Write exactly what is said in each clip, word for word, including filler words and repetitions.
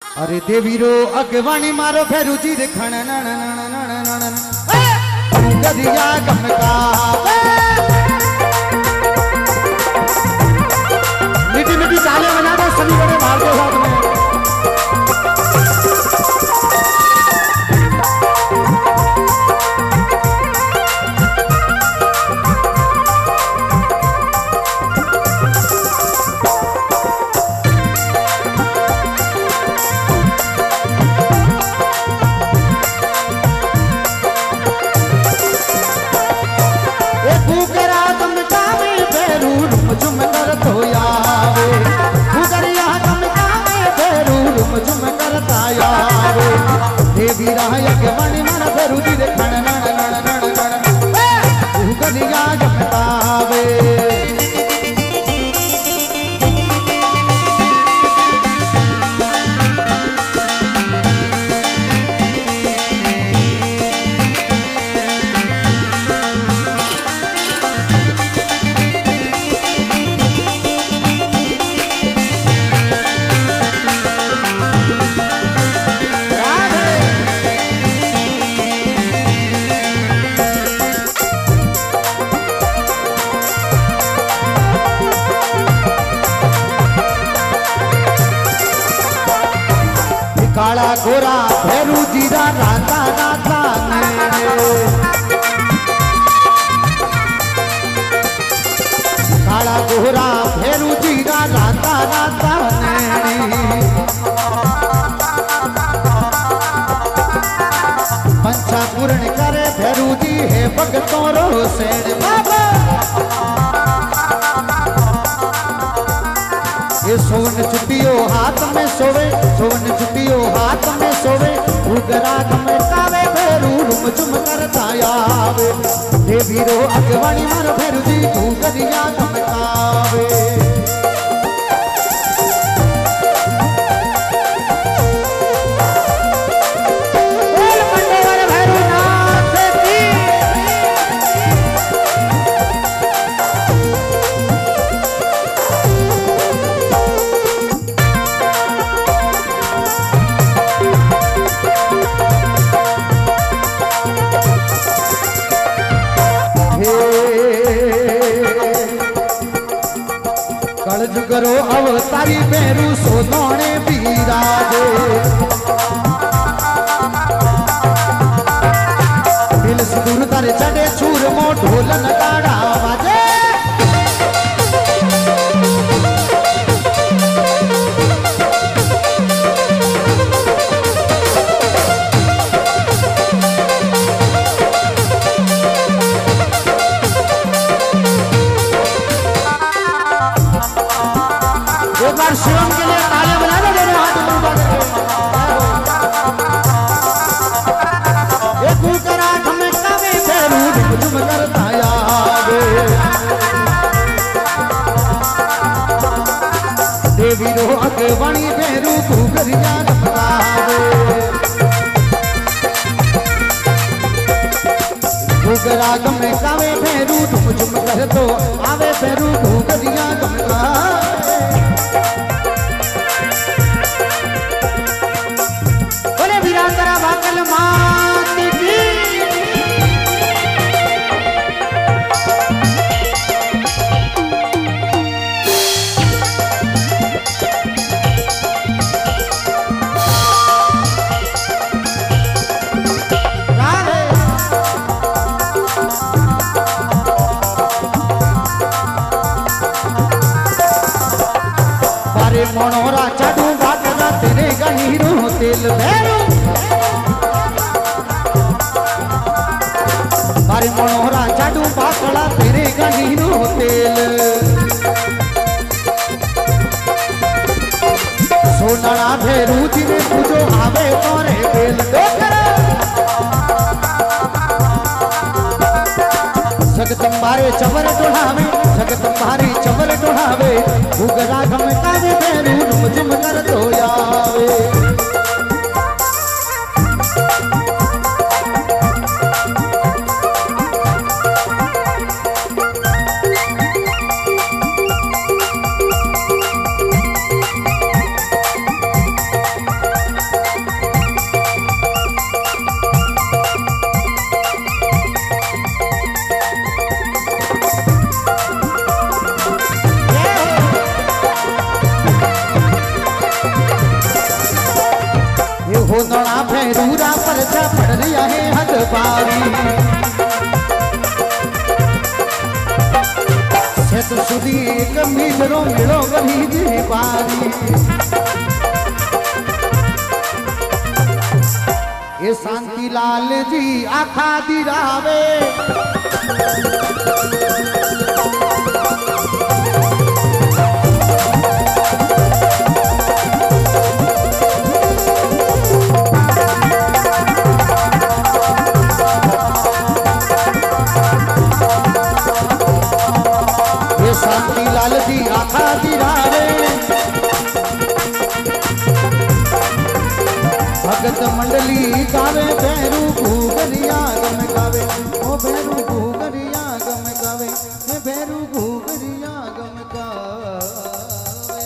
अरे देवीरो अगवाणी मारो फेरू जी रे खण नण नण नण नण गदिया गमका मीठी मीठी तालियां बजा दो सभी बड़े भाग के साथ में। काला गोरा भैरू जीरा राता राता काला गोरा भैरू जीरा राता राता पंचा पूर्ण करे भैरू जी है भगतों रो सेठ बाबा ये सोवन छुट्टियों हाथ में सोवे सोवन छुट्टियों हाथ में सोवे उगरा में कावे फेरू रुम चुम करता आवे देवी रो अगवाणी मार फेरू जी उगरिया में कावे कलज करो अवतारी बेरू सोने बीराजे दिल सुदूर तारे चढ़े छूर मो ढोलन गाड़ा बाजे एक बार शिवम के लिए तालियां बजा दो दोनों हाथ ऊपर करके एक करा हमें कावे फेरू झुम करता आवे देवी रो अगवाणी फेरू घुघरिया गमकावे घुघरा में कावे फेरू झुम झुम कर तो आवे फेरू घुघरिया गमकावे भागल माती की बारे मनोरा चाडू बाटना तेरे गहीरो तेल भैरू बारे मनोहरा चाडू पाकड़ा तेरे गहीरो तेल सोनारा भेरू जी ने पूजो आवे तोरे बेल जगदम्बारे चवर टोढ़ावे जगदम्बारे चवर टोढ़ावे उगरा गम कावे भेरू रुम झुम कर तो आवे गोंदड़ा भैरूरा परछा पड़ रहा है हद पारी सेत सुधी एक मीठरो मिलो गली जी पारी ये शांति लाल जी आखा दिरावे ये शांति लाल जी आखा दिरावे भगत मंडली गावे भैरू घूगरिया गम गावे ओ भैरू घूगरिया गम गावे हे भैरू घूगरिया गम गावे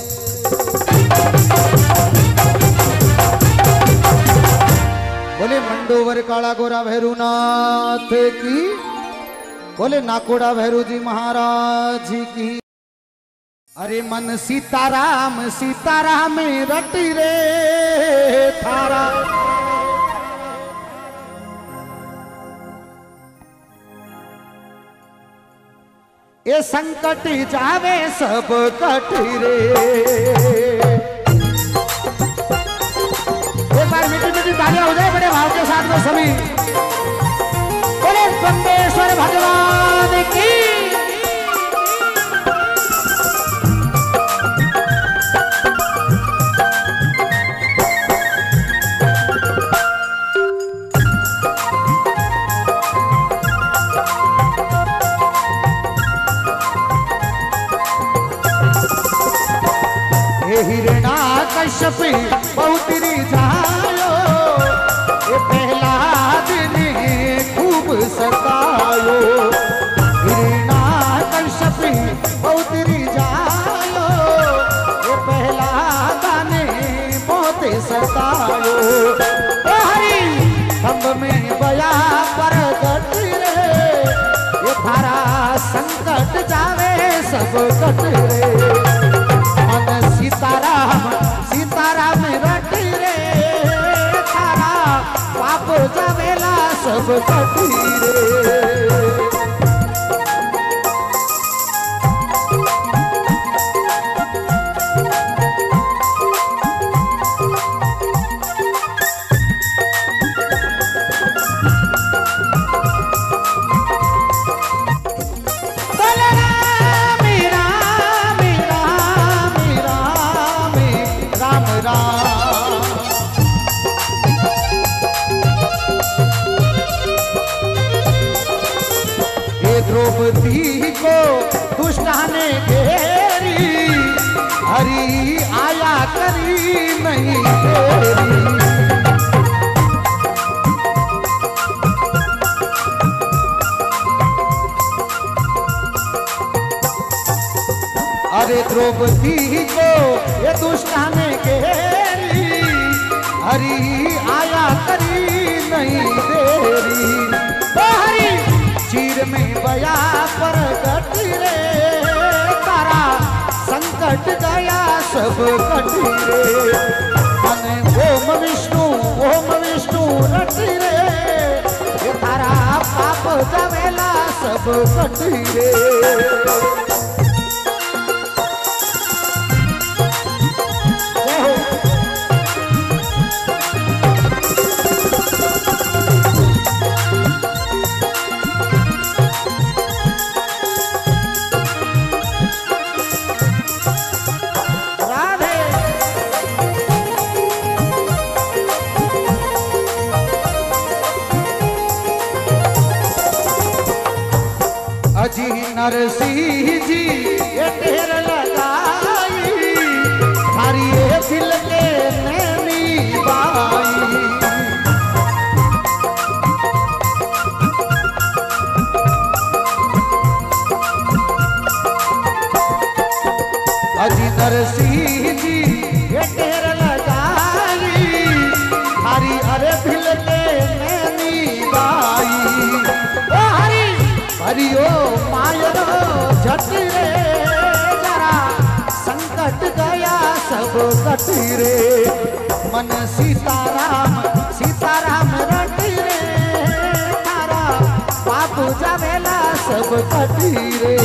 बोले मंडोवर काला गोरा भैरूनाथ की बोले नाकोड़ा भैरू जी महाराज की अरे मन सीताराम सीताराम रटी रे थारा ये संकट जावे सब कट रे एक बार मीठी मीठी तालियां हो जाए बड़े भाव के साथ में सभी बोले बंदेश्वर भगवान की हिरणा कश्यप बहुत रिझायो ये पहला दिन खूब सतायो हिरणा कश्यप बहुत रिझायो ये पहला दिन बहुत सतायो ओ हरि खंभ में बया पर गट रे ये थारा संकट जावे सब कट रे सीताराम सीताराम रटी रे थारा पाप जावेला सब कटी रे द्रौपदी को दुष्टा ने घेरी हरि आया करी नहीं तेरी अरे द्रौपदी को ये दुष्टा ने घेरी हरि आया करी नहीं तेरी हरि चीर में बया पर कट रे तारा संकट गया सब कट रे अने ओम विष्णु ओम विष्णु रट रे ये तारा पाप जावेला सब कट रे अजी नरसिंह जी ये ढेर लगाई थारी ये दिल के नैनी बाई अजी नरसिंह जी ये ढेर लगाई थारी अरे दिल के नैनी बाई हरिओ मायरो झट रे जरा संकट गया सब कट रे मन सीताराम सीताराम रटी रे तारा बापू जावेला सब कटी रे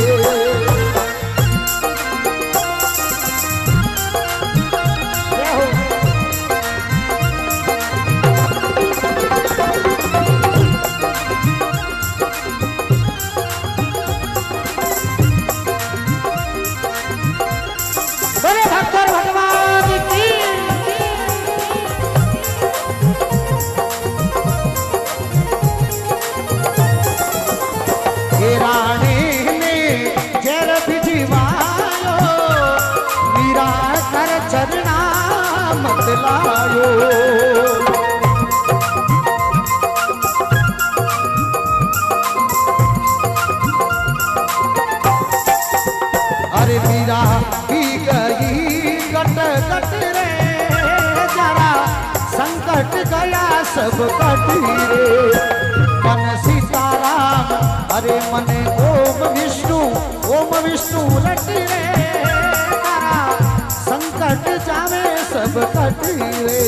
अरे मीरा भी गई कट कट रे जरा संकट गया सब कटी रे मन सीताराम अरे मने ओम विष्णु ओम विष्णु रटी रे जरा संकट जावे सब कटी रे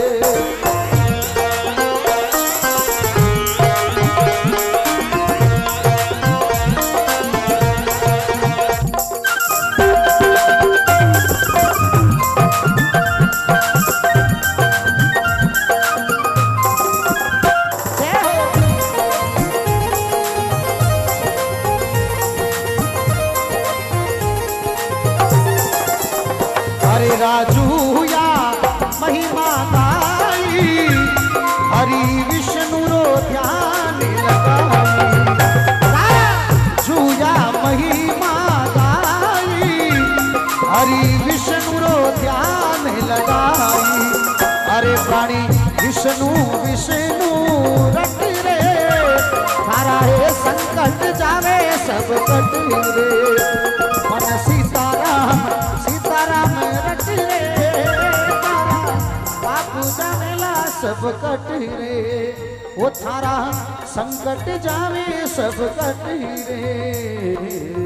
राजू या महिमा गाई हरि विष्णु रो ध्यान लगाई राजू या महिमा गाई हरि विष्णु रो ध्यान लगाई अरे प्राणी विष्णु विष्णु रट रे थारा हे संकट जावे सब कट रे मन सीताराम सीताराम रट रे तारा बापू जावेला सब कट रे वो थारा संकट जावे सब कट रे।